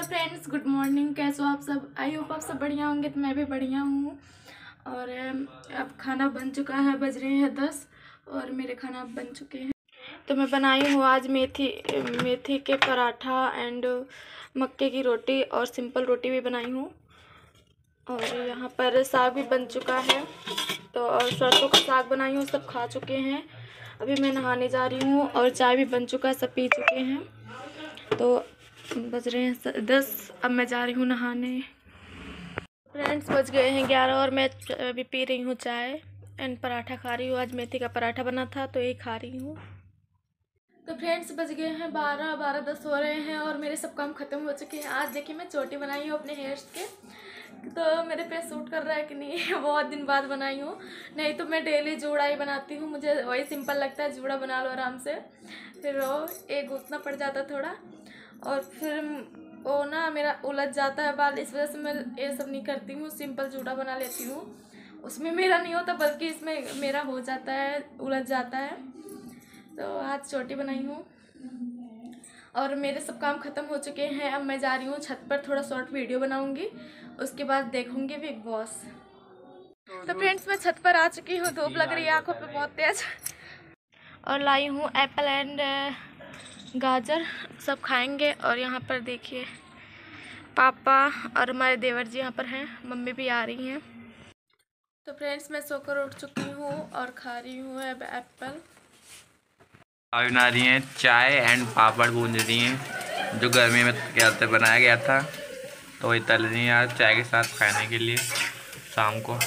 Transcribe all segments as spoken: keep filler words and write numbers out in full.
Friends, good morning. कैसे हो आप सब? आई होप आप सब बढ़िया होंगे। तो मैं भी बढ़िया हूँ। और अब खाना बन चुका है, बज रहे हैं दस और मेरे खाना बन चुके हैं। तो मैं बनाई हूँ आज मेथी मेथी के पराठा एंड मक्के की रोटी और सिंपल रोटी भी बनाई हूँ। और यहाँ पर साग भी बन चुका है। तो और सरसों का साग बनाई हूँ, सब खा चुके हैं। अभी मैं नहाने जा रही हूँ और चाय भी बन चुका है, सब पी चुके हैं। तो बज रहे हैं दस, अब मैं जा रही हूँ नहाने। फ्रेंड्स, बज गए हैं ग्यारह और मैं अभी पी रही हूँ चाय एंड पराठा खा रही हूँ। आज मेथी का पराठा बना था तो यही खा रही हूँ। तो फ्रेंड्स, बज गए हैं बारह बारह दस हो रहे हैं और मेरे सब काम ख़त्म हो चुके हैं। आज देखिए मैं चोटी बनाई हूँ अपने हेयर्स के, तो मेरे पे सूट कर रहा है कि नहीं बहुत दिन बाद बनाई हूँ। नहीं तो मैं डेली जूड़ा ही बनाती हूँ, मुझे वही सिंपल लगता है। जूड़ा बना लो आराम से, फिर वो एक गूंथना पड़ जाता थोड़ा और फिर वो ना मेरा उलझ जाता है बाल। इस वजह से मैं ये सब नहीं करती हूँ, सिंपल जूड़ा बना लेती हूँ। उसमें मेरा नहीं होता बल्कि इसमें मेरा हो जाता है, उलझ जाता है। तो आज चोटी बनाई हूँ और मेरे सब काम ख़त्म हो चुके हैं। अब मैं जा रही हूँ छत पर, थोड़ा शॉर्ट वीडियो बनाऊँगी, उसके बाद देखूँगी बिग बॉस। तो फ्रेंड्स, मैं छत पर आ चुकी हूँ। धूप लग रही है आँखों पे बहुत तेज। और लाई हूँ एप्पल एंड गाजर, सब खाएंगे। और यहाँ पर देखिए पापा और हमारे देवर जी यहाँ पर हैं, मम्मी भी आ रही हैं। तो फ्रेंड्स, मैं सोकर उठ चुकी हूँ और खा रही हूँ अब एप्पल। अभी बना रही हैं चाय एंड पापड़ बूंद रही हैं, जो गर्मी में क्या से बनाया गया था, तो वही तल रही हैं आज चाय के साथ खाने के लिए शाम को।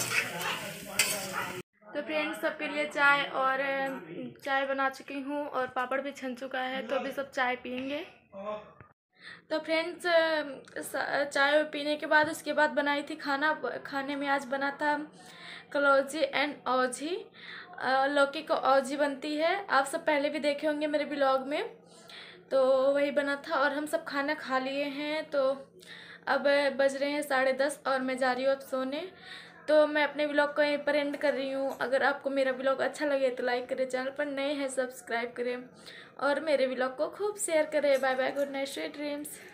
तो फ्रेंड्स, सबके लिए चाय और चाय बना चुकी हूँ और पापड़ भी छन चुका है, तो अभी सब चाय पियेंगे। तो फ्रेंड्स, चाय पीने के बाद उसके बाद बनाई थी खाना। खाने में आज बना था कलौजी एंड औजी, लौकी को औजी बनती है। आप सब पहले भी देखे होंगे मेरे ब्लॉग में, तो वही बना था और हम सब खाना खा लिए हैं। तो अब बज रहे हैं साढ़े दस और मैं जा रही हूँ अब सोने। तो मैं अपने ब्लॉग को यहीं पर एंड कर रही हूँ। अगर आपको मेरा ब्लॉग अच्छा लगे तो लाइक करें, चैनल पर नए हैं सब्सक्राइब करें और मेरे ब्लॉग को खूब शेयर करें। Bye bye, good night, sweet dreams.